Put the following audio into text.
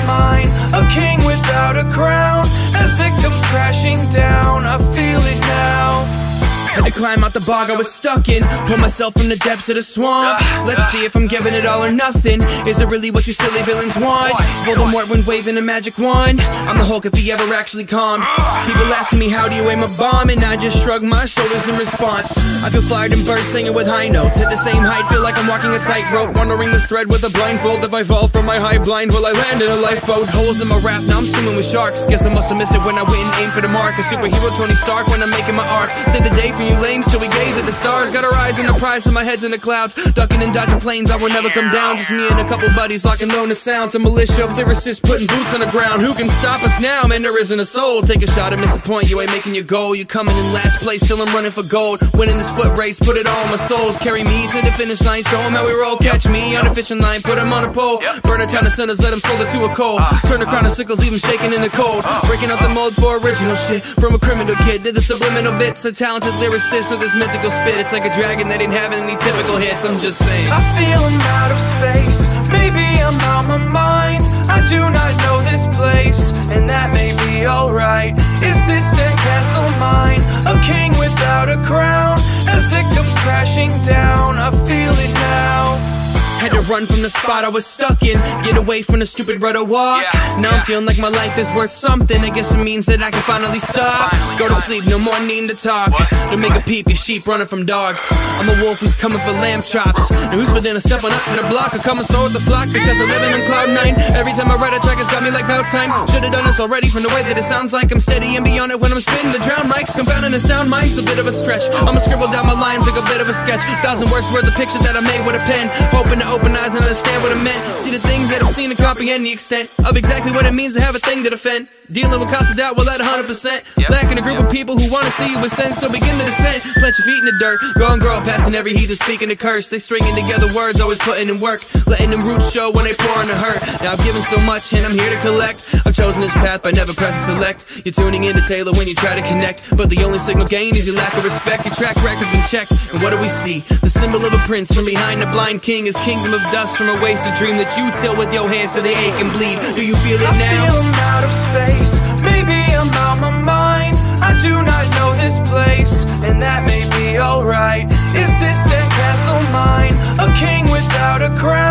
mine, a king without a crown. As it comes crashing down, I feel it now. Had to climb out the bog I was stuck in, pull myself from the depths of the swamp. Let's see if I'm giving it all or nothing. Is it really what you silly villains want? Voldemort when waving a magic wand. I'm the Hulk if he ever actually calmed. People asking me how do you aim a bomb, and I just shrug my shoulders in response. I feel fired and birds singing with high notes at the same height, feel like I'm walking a tightrope, wandering this thread with a blindfold. If I fall from my high blind, will I land in a lifeboat? Holes in my raft, now I'm swimming with sharks. Guess I must have missed it when I went and aimed for the mark. A superhero Tony Stark when I'm making my art. Save the day for you lames till we gaze at the stars. Got our eyes on the prize and my head's in the clouds. Ducking and dodging planes, I will never come down. Just me and a couple buddies locking low in the sounds. A militia of lyricists putting boots on the ground. Who can stop us now? Man, there isn't a soul. Take a shot and miss the point, you ain't making your goal. You coming in last place, still I'm running for gold. Winning this foot race, put it all on my souls. Carry me to the finish line, show 'em how we roll. Catch me on the fishing line, put 'em on a pole. Burn a town of sinners, let 'em solder to a coal. Turn the crown of sickles, leave 'em shaking in the cold. Breaking out the molds for original shit. From a criminal kid to the subliminal bits. A talented lyricist with this mythical spit. It's like a dragon that ain't having any typical hits, I'm just saying. I feel I'm out of space, maybe I'm out my mind. I do not know this place, and that may be alright. Is this sandcastle mine, a king without a crown? As it comes crashing down, I feel it now. Had to run from the spot I was stuck in, get away from the stupid rudder walk. Now I'm feeling like my life is worth something. I guess it means that I can finally stop. Go to sleep, no more needing to talk. Don't make a peep, your sheep running from dogs. I'm a wolf who's coming for lamb chops. Now who's within a stepping up to the block? I come and soar with the flock because I'm living on cloud 9. Every time I write a track, it's got me like about time. Should've done this already from the way that it sounds like. I'm steady and beyond it when I'm spitting the drown mics. Confounding the sound mics, a bit of a stretch. I'ma scribble down my lines like a bit of a sketch. 1,000 words worth of picture that I made with a pen. Hoping to open eyes and understand what I meant. See the things that I've seen and comprehend the extent of exactly what it means to have a thing to defend. Dealing with constant doubt, well at 100%. Lacking a group of people who wanna see you ascend. So begin to descend, plant your feet in the dirt. Go and grow, passing every heathen speaking a curse. They stringing together words, always putting in work. Letting them roots show when they pour in the hurt. Now I've given so much and I'm here to collect. I've chosen this path by never pressing select. You're tuning in to Taylor when you try to connect, but the only signal gained is your lack of respect. Your track record's been checked, and what do we see? The symbol of a prince from behind the blind king. His kingdom of dust from a wasted dream that you till with your hands so they ache and bleed. Do you feel it now? I feel I'm out of space, maybe I'm out my mind. I do not know this place, and that may be alright. Is this sandcastle mine, a king without a crown?